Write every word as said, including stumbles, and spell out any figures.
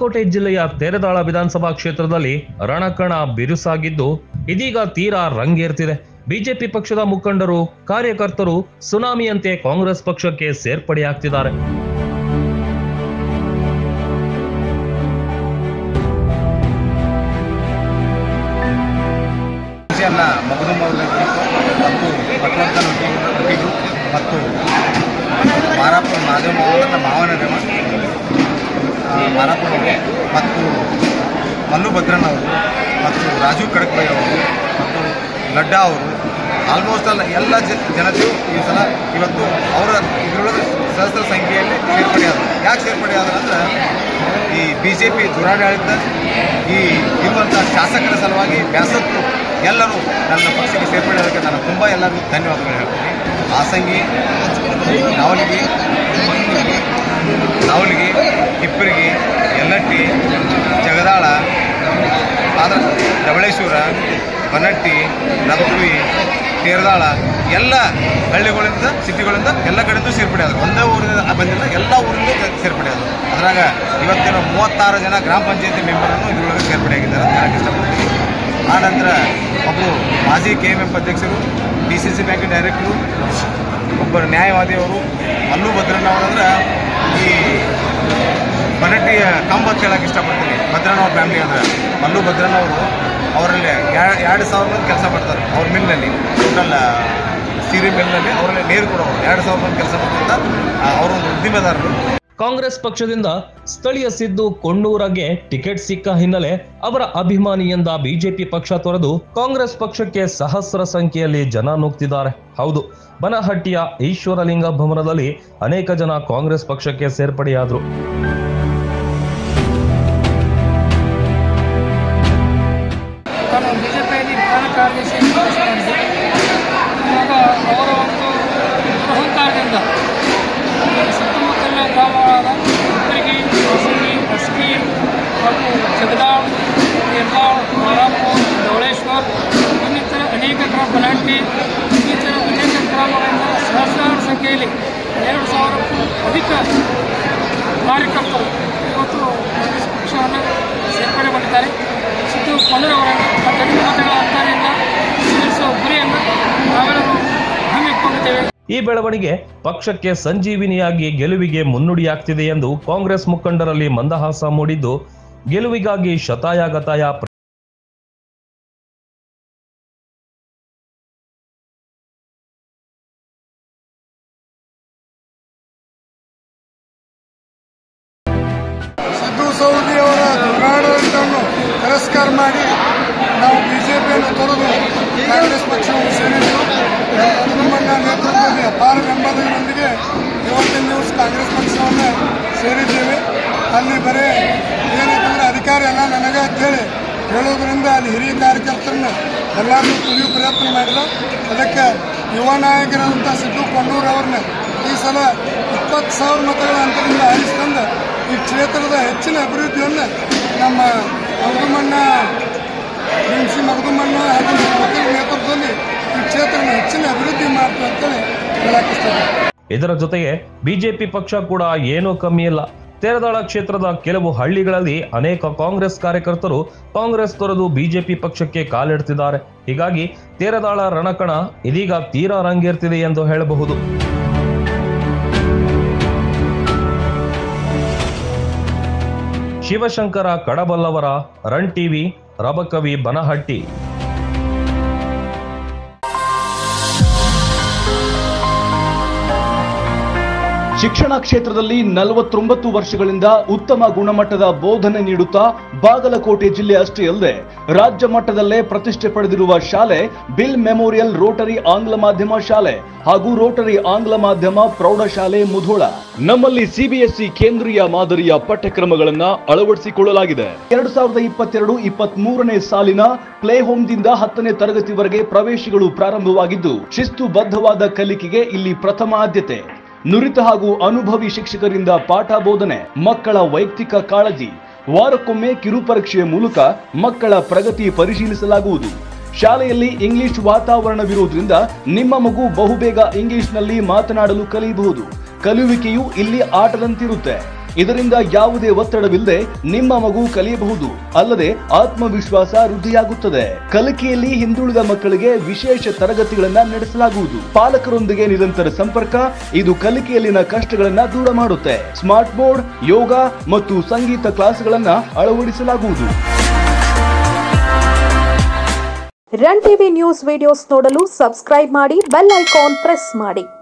ಬಾಗಲಕೋಟೆ ಜಿಲ್ಲೆಯ ತೇರದಾಳ ವಿಧಾನಸಭಾ ಕ್ಷೇತ್ರದಲ್ಲಿ ರಣಕಣ ಬಿರುಸಾಗಿದ್ದು ಇದೀಗ ತೀರಾ ರಂಗೇರ್ತಿದೆ. ಬಿಜೆಪಿ ಪಕ್ಷದ ಮುಖಂಡರು, ಕಾರ್ಯಕರ್ತರು ಸುನಾಮಿಯಂತೆ ಕಾಂಗ್ರೆಸ್ ಪಕ್ಷಕ್ಕೆ ಸೇರ್ಪಡೆಯಾಗ್ತಿದ್ದಾರೆ. ಮತ್ತು ಪಟ್ವರ್ಧನ್ ಒಟ್ಟಿಗೂ ಮತ್ತು ಮಾರಾಪುರ ಮಾದೇವ ನಮ್ಮ ಮಾವನ ದೇವ ಮಾರಾಪುರ ಮತ್ತು ಮಲ್ಲು ಭದ್ರನ್ ಅವರು ಮತ್ತು ರಾಜೀವ್ ಖಡಕ್ಬಾಯಿ ಅವರು ಮತ್ತು ಲಡ್ಡಾ ಅವರು ಆಲ್ಮೋಸ್ಟ್ ಅಲ್ಲ ಎಲ್ಲ ಜನತೆಯು ಈ ಸಲ ಇವತ್ತು ಅವರ ಇದರೊಳಗೆ ಸಹಸ್ರ ಸಂಖ್ಯೆಯಲ್ಲಿ ಸೇರ್ಪಡೆಯಾದರು. ಯಾಕೆ ಸೇರ್ಪಡೆಯಾದರು ಅಂದರೆ ಈ ಬಿ ಜೆ ಪಿ ದುರಾಡಳಿತ ಈ ಇರುವಂಥ ಶಾಸಕರ ಸಲುವಾಗಿ ಬ್ಯಾಸತ್ತು ಎಲ್ಲರೂ ನನ್ನ ಪಕ್ಷಕ್ಕೆ ಸೇರ್ಪಡೆಯಾದಕ್ಕೆ ನಾನು ತುಂಬ ಎಲ್ಲರಿಗೂ ಧನ್ಯವಾದಗಳು ಹೇಳ್ತೀನಿ. ಹಾಸಂಗಿ, ನಾವಲಗಿ ನಾವಲಗಿ ಹಿಪ್ಪರಿಗೆ, ಯಲ್ಲಟ್ಟಿ, ಜಗದಾಳ, ಆದ್ರ ಡಬಳೇಶ್ವರ, ಬನಟ್ಟಿ, ರತ್ವಿ, ತೇರದಾಳ ಎಲ್ಲ ಹಳ್ಳಿಗಳಿಂದ ಸಿಟಿಗಳಿಂದ ಎಲ್ಲ ಕಡೆಯಿಂದ ಸೇರ್ಪಡೆ ಆದರು. ಒಂದೇ ಊರಿಂದ ಬಂದಿಲ್ಲ, ಎಲ್ಲ ಊರಿಂದ ಸೇರ್ಪಡೆ ಆದರು. ಅದ್ರಾಗ ಇವತ್ತಿನ ಮೂವತ್ತಾರು ಜನ ಗ್ರಾಮ ಪಂಚಾಯತಿ ಮೆಂಬರನ್ನು ಇದರೊಳಗೆ ಸೇರ್ಪಡೆಯಾಗಿದ್ದಾರೆ ಅಂತ ಹೇಳಕ್ಕೆ ಇಷ್ಟಪಡ್ತೀನಿ. ಆ ನಂತರ ಒಬ್ಬರು ಮಾಜಿ ಕೆ ಎಮ್ ಎಫ್ ಅಧ್ಯಕ್ಷರು, ಡಿ ಸಿ ಸಿ ಬ್ಯಾಂಕ್ ಡೈರೆಕ್ಟರು, ಒಬ್ಬರು ನ್ಯಾಯವಾದಿಯವರು, ಮಲ್ಲು ಭದ್ರನ್ ಅವರಂದ್ರೆ ಈ ಬನಟ್ಟಿಯ ಕಂಬ ಅಂತ ಹೇಳಕ್ಕೆ ಇಷ್ಟಪಡ್ತೀನಿ. ಭದ್ರನ್ ಅವ್ರ ಫ್ಯಾಮಿಲಿ ಅಂದರೆ ಮಲ್ಲು ಭದ್ರನ್ ಅವರು ಅವರಲ್ಲಿ ಎರಡು ಸಾವಿರ ಮಂದಿ ಕೆಲಸ ಮಾಡ್ತಾರೆ. ಅವ್ರ ಮಿಲ್ನಲ್ಲಿ ಟೋಟಲ್ ಸೀರೆ ಮಿಲ್ನಲ್ಲಿ ಅವರಲ್ಲಿ ನೀರು ಕೊಡೋರು ಎರಡು ಸಾವಿರ ಮಂದಿ ಕೆಲಸ ಮಾಡ್ತಾ ಅವರೊಂದು ಉದ್ದಿಮೆದಾರರು. ಕಾಂಗ್ರೆಸ್ ಪಕ್ಷದಿಂದ ಸ್ಥಳೀಯ ಸಿದ್ದು ಕೊಣ್ಣೂರಗೆ ಟಿಕೆಟ್ ಸಿಕ್ಕ ಹಿನ್ನೆಲೆ ಅವರ ಅಭಿಮಾನಿಯಿಂದ ಬಿಜೆಪಿ ಪಕ್ಷ ತೊರೆದು ಕಾಂಗ್ರೆಸ್ ಪಕ್ಷಕ್ಕೆ ಸಹಸ್ರ ಸಂಖ್ಯೆಯಲ್ಲಿ ಜನ ನುಗ್ತಿದ್ದಾರೆ. ಹೌದು, ಬನಹಟ್ಟಿಯ ಈಶ್ವರಲಿಂಗ ಭವನದಲ್ಲಿ ಅನೇಕ ಜನ ಕಾಂಗ್ರೆಸ್ ಪಕ್ಷಕ್ಕೆ ಸೇರ್ಪಡೆಯಾದರು. ಬಿಜೆಪಿಯಲ್ಲಿ ಪ್ರಧಾನ ಕಾರ್ಯದರ್ಶಿ ಇವಾಗ ಅವರ ಒಂದು ಅಹಂಕಾರದಿಂದ ಸುತ್ತಮುತ್ತಲಿನ ಗ್ರಾಮಗಳಾದ ಉತ್ತರಗಿ, ಹೊಸಗಿ, ಹಸ್ಕಿ ಹಾಗೂ ಜಗದಾಳ್, ತೇರದಾಳ್, ಮಾರಾಪುರ, ಧವಳೇಶ್ವರ್ ಇನ್ನಿತರ ಅನೇಕ ಗ್ರಾಮ, ಬನಹಟ್ಟಿ ಇನ್ನಿತರ ಅನೇಕ ಗ್ರಾಮಗಳಿಂದ ಸಹಸ್ರಾರು ಸಂಖ್ಯೆಯಲ್ಲಿ ಎರಡು ಸಾವಿರಕ್ಕೂ ಅಧಿಕ ಕಾರ್ಯಕರ್ತರು ಇವತ್ತು ಕಾಂಗ್ರೆಸ್ ಪಕ್ಷವನ್ನು ಸೇರ್ಪಡೆ ಮಾಡಿದ್ದಾರೆ. ಸಿದ್ದು ಕೊಣ್ಣೂರವರನ್ನು ಕಡಿಮೆ ಮತಗಳ ಅಂತರದಿಂದ ಗೆಲ್ಲಿಸುವ ಗುರಿಯನ್ನು ನಾವೆಲ್ಲರೂ ಹಮ್ಮಿಕೊಂಡಿದ್ದೇವೆ. ಈ ಬೆಳವಣಿಗೆ ಪಕ್ಷಕ್ಕೆ ಸಂಜೀವಿನಿಯಾಗಿ ಗೆಲುವಿಗೆ ಮುನ್ನುಡಿಯಾಗ್ತಿದೆ ಎಂದು ಕಾಂಗ್ರೆಸ್ ಮುಖಂಡರಲ್ಲಿ ಮಂದಹಾಸ ಮೂಡಿದ್ದು, ಗೆಲುವಿಗಾಗಿ ಶತಾಯಗತಾಯ ಸಿದ್ದು ಸವದಿ ಅವರ ದುರಾಡಳಿತವನ್ನು ತಿರಸ್ಕಾರ ಮಾಡಿ ನಾವು ಬಿಜೆಪಿಯನ್ನು ತೊರೆದು ಕಾಂಗ್ರೆಸ್ ಪಕ್ಷವನ್ನು ಸೇರಿದ್ದು ಹನುಮಣ್ಣ ನೇತೃತ್ವದಲ್ಲಿ ಅಪಾರ ಬೆಂಬಲದೊಂದಿಗೆ ಇವತ್ತಿನ ದಿವಸ ಕಾಂಗ್ರೆಸ್ ಪಕ್ಷವನ್ನು ಸೇರಿದ್ದೇವೆ. ಅಲ್ಲಿ ಬರೀ ಏನಂತಂದ್ರೆ ಅಧಿಕಾರ ಎಲ್ಲ ನನಗೆ ಅಂತೇಳಿ ಹೇಳೋದ್ರಿಂದ ಅಲ್ಲಿ ಹಿರಿಯ ಕಾರ್ಯಕರ್ತರನ್ನ ಎಲ್ಲರೂ ತುಳಿಯುವ ಪ್ರಯತ್ನ ಮಾಡಿದ್ರು. ಅದಕ್ಕೆ ಯುವ ನಾಯಕರಾದಂಥ ಸಿದ್ದು ಕೊಣ್ಣೂರವ್ರನ್ನ ಈ ಸಲ ಇಪ್ಪತ್ತು ಸಾವಿರ ಮತಗಳ ಅಂತರದಿಂದ ಆರಿಸಿಕೊಂಡು ಈ ಕ್ಷೇತ್ರದ ಹೆಚ್ಚಿನ ಅಭಿವೃದ್ಧಿಯನ್ನು ನಮ್ಮ ಮಗದುಮಣ್ಣ ಸಿ ಮಗದುಮಣ್ಣ ಹಾಗೂ ವಕೀಲ ನೇತೃತ್ವದಲ್ಲಿ ಈ ಕ್ಷೇತ್ರದ ಹೆಚ್ಚಿನ ಅಭಿವೃದ್ಧಿ ಮಾಡ್ತೀವಿ ಅಂತೇಳಿ ಹೇಳಕ್ಕೆ ಇಷ್ಟಪಡ್ತೀನಿ. ಇದರ ಜೊತೆಗೆ ಬಿಜೆಪಿ ಪಕ್ಷ ಕೂಡ ಏನೂ ಕಮ್ಮಿ ಇಲ್ಲ. ತೇರದಾಳ ಕ್ಷೇತ್ರದ ಕೆಲವು ಹಳ್ಳಿಗಳಲ್ಲಿ ಅನೇಕ ಕಾಂಗ್ರೆಸ್ ಕಾರ್ಯಕರ್ತರು ಕಾಂಗ್ರೆಸ್ ತೊರೆದು ಬಿಜೆಪಿ ಪಕ್ಷಕ್ಕೆ ಕಾಲಿಡ್ತಿದ್ದಾರೆ. ಹೀಗಾಗಿ ತೇರದಾಳ ರಣಕಣ ಇದೀಗ ತೀರಾ ರಂಗೇರ್ತಿದೆ ಎಂದು ಹೇಳಬಹುದು. Shivashankar Kadaballavara, run TV, Rabakavi, Banahatti. ಶಿಕ್ಷಣ ಕ್ಷೇತ್ರದಲ್ಲಿ ನಲವತ್ತೊಂಬತ್ತು ವರ್ಷಗಳಿಂದ ಉತ್ತಮ ಗುಣಮಟ್ಟದ ಬೋಧನೆ ನೀಡುತ್ತಾ ಬಾಗಲಕೋಟೆ ಜಿಲ್ಲೆ ಅಷ್ಟೇ ಅಲ್ಲದೆ ರಾಜ್ಯ ಮಟ್ಟದಲ್ಲೇ ಪ್ರತಿಷ್ಠೆ ಪಡೆದಿರುವ ಶಾಲೆ ಬಿಲ್ ಮೆಮೋರಿಯಲ್ ರೋಟರಿ ಆಂಗ್ಲ ಮಾಧ್ಯಮ ಶಾಲೆ ಹಾಗೂ ರೋಟರಿ ಆಂಗ್ಲ ಮಾಧ್ಯಮ ಪ್ರೌಢಶಾಲೆ ಮುಧೋಳ. ನಮ್ಮಲ್ಲಿ ಸಿಬಿಎಸ್ಇ ಕೇಂದ್ರೀಯ ಮಾದರಿಯ ಪಠ್ಯಕ್ರಮಗಳನ್ನ ಅಳವಡಿಸಿಕೊಳ್ಳಲಾಗಿದೆ. ಎರಡು ಸಾವಿರದ ಇಪ್ಪತ್ತೆರಡು ಇಪ್ಪತ್ತ್ ಮೂರನೇ ಸಾಲಿನ ಪ್ಲೇ ಹೋಮ್ದಿಂದ ಹತ್ತನೇ ತರಗತಿವರೆಗೆ ಪ್ರವೇಶಗಳು ಪ್ರಾರಂಭವಾಗಿದ್ದು ಶಿಸ್ತುಬದ್ಧವಾದ ಕಲಿಕೆಗೆ ಇಲ್ಲಿ ಪ್ರಥಮ ಆದ್ಯತೆ. ನುರಿತ ಹಾಗೂ ಅನುಭವಿ ಶಿಕ್ಷಕರಿಂದ ಪಾಠ ಬೋಧನೆ, ಮಕ್ಕಳ ವೈಯಕ್ತಿಕ ಕಾಳಜಿ, ವಾರಕ್ಕೊಮ್ಮೆ ಕಿರು ಪರೀಕ್ಷೆಯ ಮೂಲಕ ಮಕ್ಕಳ ಪ್ರಗತಿ ಪರಿಶೀಲಿಸಲಾಗುವುದು. ಶಾಲೆಯಲ್ಲಿ ಇಂಗ್ಲಿಷ್ ವಾತಾವರಣವಿರುವುದರಿಂದ ನಿಮ್ಮ ಮಗು ಬಹುಬೇಗ ಇಂಗ್ಲಿಷ್ನಲ್ಲಿ ಮಾತನಾಡಲು ಕಲಿಯಬಹುದು. ಕಲಿಯುವಿಕೆಯು ಇಲ್ಲಿ ಆಟದಂತಿರುತ್ತೆ. ಇದರಿಂದ ಯಾವುದೇ ಒತ್ತಡವಿಲ್ಲದೆ ನಿಮ್ಮ ಮಗು ಕಲಿಯಬಹುದು, ಅಲ್ಲದೆ ಆತ್ಮವಿಶ್ವಾಸ ವೃದ್ಧಿಯಾಗುತ್ತದೆ. ಕಲಿಕೆಯಲ್ಲಿ ಹಿಂದುಳಿದ ಮಕ್ಕಳಿಗೆ ವಿಶೇಷ ತರಗತಿಗಳನ್ನ ನಡೆಸಲಾಗುವುದು. ಪಾಲಕರೊಂದಿಗೆ ನಿರಂತರ ಸಂಪರ್ಕ, ಇದು ಕಲಿಕೆಯಲ್ಲಿನ ಕಷ್ಟಗಳನ್ನ ದೂರ ಮಾಡುತ್ತೆ. ಸ್ಮಾರ್ಟ್ ಬೋರ್ಡ್, ಯೋಗ ಮತ್ತು ಸಂಗೀತ ಕ್ಲಾಸ್ಗಳನ್ನ ಅಳವಡಿಸಲಾಗುವುದು. ರನ್ ಟಿವಿ ನ್ಯೂಸ್ ವಿಡಿಯೋಸ್ ನೋಡಲು ಸಬ್ಸ್ಕ್ರೈಬ್ ಮಾಡಿ, ಬೆಲ್ ಐಕಾನ್ ಪ್ರೆಸ್ ಮಾಡಿ.